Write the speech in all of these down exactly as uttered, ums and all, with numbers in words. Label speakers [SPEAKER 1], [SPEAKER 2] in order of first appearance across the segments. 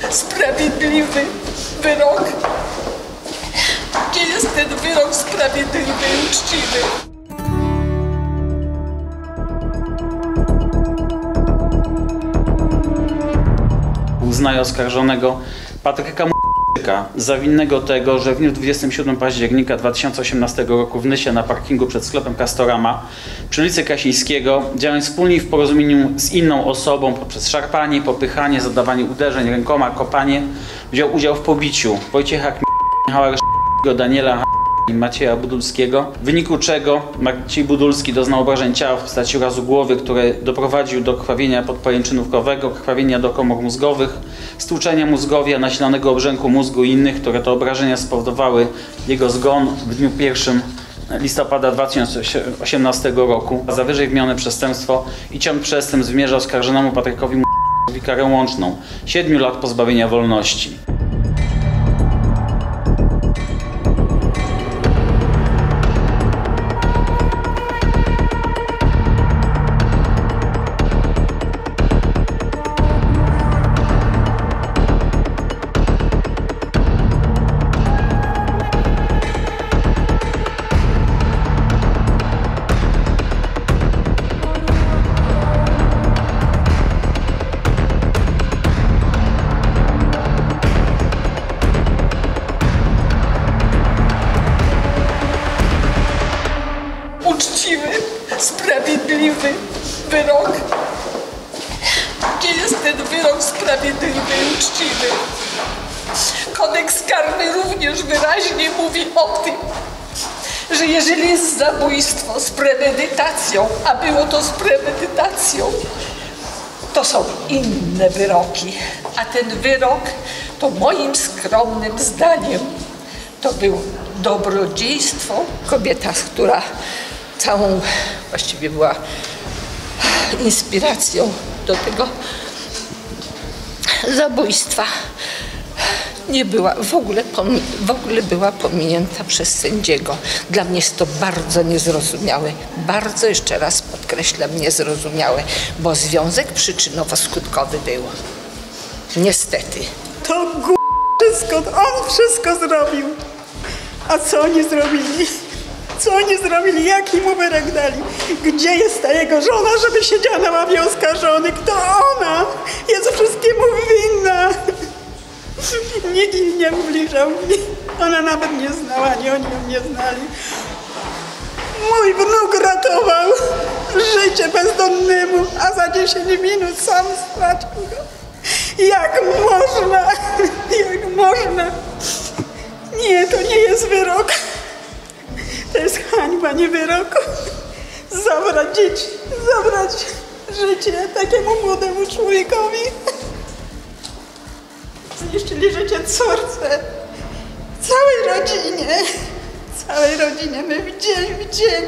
[SPEAKER 1] sprawiedliwy wyrok? Gdzie jest ten wyrok sprawiedliwy i uczciwy?
[SPEAKER 2] Uznaje oskarżonego Patryka za winnego tego, że w dniu dwudziestego siódmego października dwa tysiące osiemnastego roku w Nysie na parkingu przed sklepem Castorama przy ulicy Kasińskiego, działając wspólnie w porozumieniu z inną osobą poprzez szarpanie, popychanie, zadawanie uderzeń rękoma, kopanie, wziął udział w pobiciu Wojciecha Michała Daniela i Macieja Budulskiego, w wyniku czego Maciej Budulski doznał obrażeń ciała w postaci urazu głowy, który doprowadził do krwawienia podpojęczynówkowego, krwawienia do komór mózgowych, stłuczenia mózgowia, nasilonego obrzęku mózgu i innych, które to obrażenia spowodowały jego zgon w dniu pierwszego listopada dwa tysiące osiemnastego roku. Za wyżej wymienione przestępstwo i ciąg przestępstw wymierza oskarżonemu Patrykowi karę łączną siedmiu lat pozbawienia wolności.
[SPEAKER 1] Uczciwy, sprawiedliwy wyrok. Gdzie jest ten wyrok sprawiedliwy i uczciwy? Kodeks karny również wyraźnie mówi o tym, że jeżeli jest zabójstwo z premedytacją, a było to z premedytacją, to są inne wyroki. A ten wyrok, to moim skromnym zdaniem, to było dobrodziejstwo. Kobieta, która całą właściwie była inspiracją do tego zabójstwa, nie była w ogóle, w ogóle była pominięta przez sędziego. Dla mnie jest to bardzo niezrozumiałe, bardzo, jeszcze raz podkreślam, niezrozumiałe, bo związek przyczynowo-skutkowy był. Niestety.
[SPEAKER 3] To g***, wszystko, on wszystko zrobił. A co oni zrobili? Co oni zrobili? Jaki mu wyrok dali? Gdzie jest ta jego żona, żeby siedziała na ławie oskarżonych? To ona jest wszystkiemu winna. Nikt jej nie ubliżał. Ona nawet nie znała, ani oni ją nie znali. Mój wnuk ratował życie bezdomnemu, a za dziesięć minut sam stracił go. Jak można? Jak można? Nie, to nie jest wyrok. To jest hańba, nie wyrok. Zabrać dzieci, zabrać życie takiemu młodemu człowiekowi. Zniszczyli życie córce, całej rodzinie, całej rodzinie. My w dzień w dzień.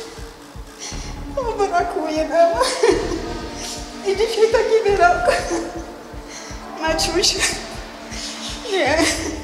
[SPEAKER 3] O, brakuje nam. I dzisiaj taki wyrok. Maciuś, nie.